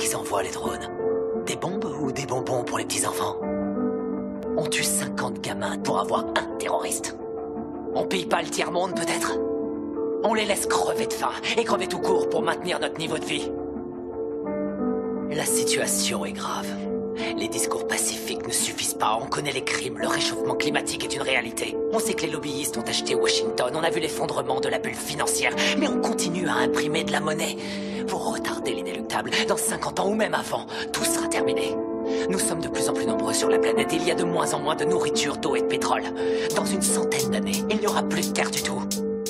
qu'ils envoient les drones? Des bombes ou des bonbons pour les petits enfants? On tue 50 gamins pour avoir un terroriste. On pille pas le tiers-monde peut-être? On les laisse crever de faim et crever tout court pour maintenir notre niveau de vie. La situation est grave. Les discours pacifiques ne suffisent pas. On connaît les crimes, le réchauffement climatique est une réalité. On sait que les lobbyistes ont acheté Washington, on a vu l'effondrement de la bulle financière, mais on continue à imprimer de la monnaie pour retarder l'inéluctable. Dans 50 ans ou même avant, tout sera terminé. Nous sommes de plus en plus nombreux sur la planète et il y a de moins en moins de nourriture, d'eau et de pétrole. Dans une centaine d'années, il n'y aura plus de terre du tout.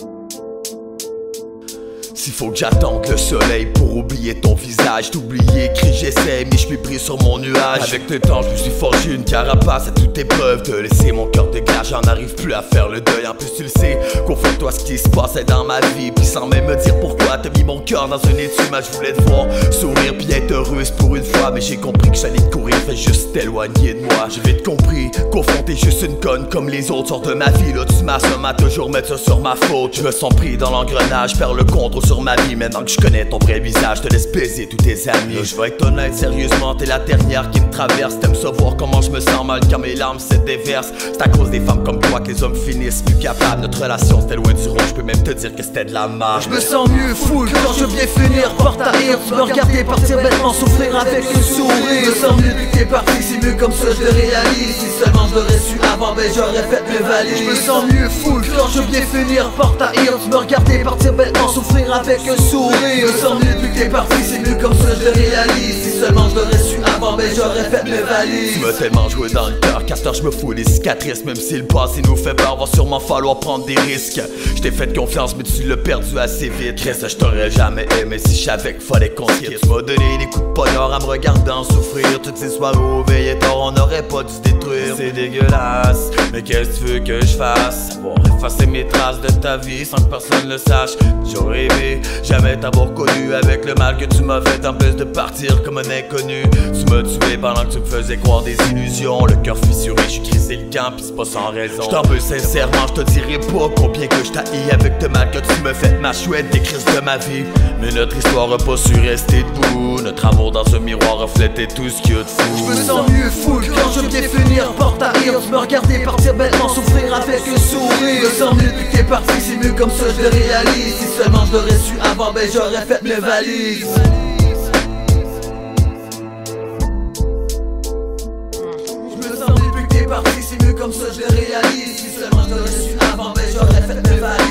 S'il faut que j'attende le soleil pour oublier ton visage, t'oublier, écrit j'essaie mais je suis pris sur mon nuage. Avec le temps je me suis forgé une carapace à toute épreuve. De laisser mon cœur de glace, j'en arrive plus à faire le deuil. En plus tu le sais, confie-toi ce qui se passait dans ma vie. Puis sans même me dire pourquoi t'as mis mon cœur dans un étui. Mais je voulais te voir sourire puis être heureuse pour une fois. Mais j'ai compris que j'allais te courir, fais juste t'éloigner de moi. J'ai vite compris, confronter juste une conne comme les autres sortent de ma vie. Là tu m'assommes à toujours mettre ça sur ma faute. Je me sens pris dans l'engrenage, perds le contrôle sur ma vie. Maintenant que je connais ton vrai visage, te laisse baiser tous tes amis. Là, je vais être honnête, sérieusement, t'es la dernière qui me traverse. T'aimes savoir comment je me sens mal quand mes larmes se déversent. C'est à cause des femmes comme toi que les hommes finissent plus capables. Notre relation c'était loin du rond, je peux même te dire que c'était de la marde. Je me sens mieux full quand je viens finir par tarir. Tu me regarder partir bêtement, souffrir avec le sourire. Je me sens mieux depuis que t'es parti, c'est mieux comme ça je le réalise. Si seulement je l'aurais su avant, ben j'aurais fait mes valises. Je me sens mieux full quand je viens finir par tarir. Tu me regarder partir bêtement, souffrir avec un sourire. Je me sens mieux depuis que t'es parti, c'est mieux comme ça je le réalise. Si seulement je l'aurais su avant, ben j'aurais fait mes valises. Tu m'as tellement joué dans le cœur qu'à cette heure je me fous des cicatrices. Même si le passé nous fait peur, va sûrement falloir prendre des risques. Je t'ai fait confiance mais tu l'as perdu assez vite. Reste, je t'aurais jamais aimé si je savais qu'il fallait qu'on se quitte. Tu m'as donné des coups de poignard en me regardant souffrir. Toutes ces soirées au veillé tard, on n'aurait pas dû se détruire. C'est dégueulasse, mais qu'est-ce que tu veux que je fasse? Pour effacer mes traces de ta vie sans que personne le sache. J'aurais aimé jamais t'avoir connu avec le mal que tu m'as fait en plus de partir comme un inconnu. Tu m'as tué pendant que tu me faisais croire des illusions. Le cœur fissuré, je suis crisé le camp pis c'est pas sans raison. Je t'en veux sincèrement, je te dirai pas combien que je t'haïs avec le mal que tu me fais, ma chouette des crises de ma vie. Mais notre histoire a pas su rester debout. Notre amour dans un miroir reflétait tout ce qu'il y a de fou. Je me sens mieux full quand je viens finir par tarir. Tu me regarder partir bêtement, souffrir avec un sourire. Je me sens mieux depuis que t'es parti, c'est mieux comme ça je le réalise. Si seulement je l'aurais su avant, ben j'aurais fait mes valises. Je me sens mieux depuis que t'es parti, c'est mieux comme ça je le réalise. Si seulement je l'aurais su avant, ben j'aurais fait mes valises.